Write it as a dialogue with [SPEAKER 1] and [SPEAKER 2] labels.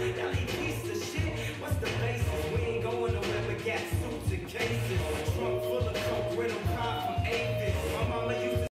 [SPEAKER 1] Y'all ain't piece of shit. What's the basis? We ain't going nowhere but got suits and cases.